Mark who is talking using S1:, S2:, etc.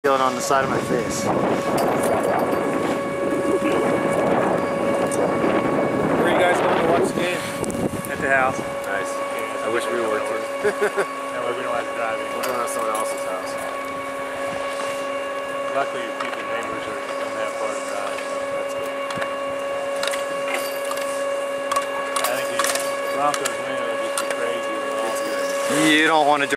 S1: Feeling on the side of my face.
S2: Where are you guys going to watch the game?
S3: At the house.
S2: Nice.
S3: Yeah,
S2: I wish we were too.
S3: that way we don't have to drive anymore.
S2: We're going to someone else's house.
S3: Luckily, people, neighbors don't have far to drive, so that's good. I think the Broncos win, it'll just be crazy.
S1: You don't want to